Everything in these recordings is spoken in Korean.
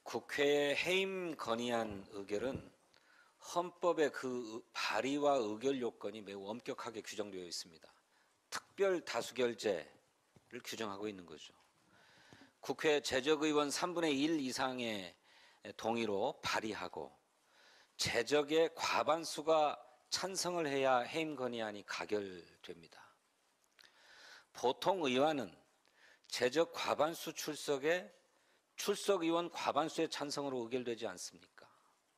국회의 해임 건의안 의결은 헌법의 그 발의와 의결 요건이 매우 엄격하게 규정되어 있습니다. 특별 다수결제를 규정하고 있는 거죠. 국회 재적의원 3분의 1 이상의 동의로 발의하고 재적의 과반수가 찬성을 해야 해임 건의안이 가결됩니다. 보통 의안은 재적 과반수 출석에 출석 의원 과반수의 찬성으로 의결되지 않습니까?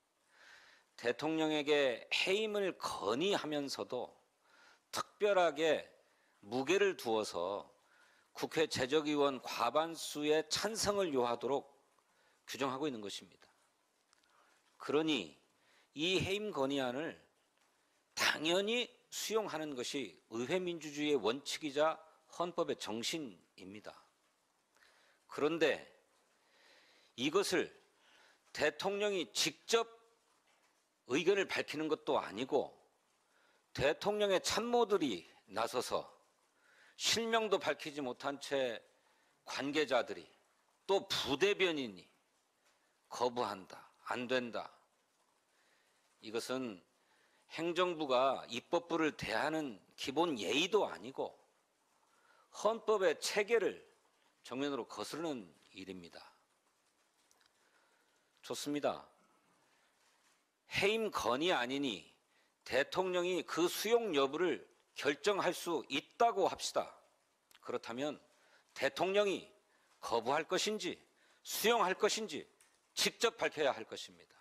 대통령에게 해임을 건의하면서도 특별하게 무게를 두어서 국회 재적의원 과반수의 찬성을 요하도록 규정하고 있는 것입니다. 그러니 이 해임 건의안을 당연히 수용하는 것이 의회민주주의의 원칙이자 헌법의 정신입니다. 그런데 이것을 대통령이 직접 의견을 밝히는 것도 아니고 대통령의 참모들이 나서서 실명도 밝히지 못한 채 관계자들이 또 부대변인이 거부한다, 안 된다. 이것은 행정부가 입법부를 대하는 기본 예의도 아니고 헌법의 체계를 정면으로 거스르는 일입니다. 좋습니다. 해임 건의 아니니 대통령이 그 수용 여부를 결정할 수 있다고 합시다. 그렇다면 대통령이 거부할 것인지 수용할 것인지 직접 밝혀야 할 것입니다.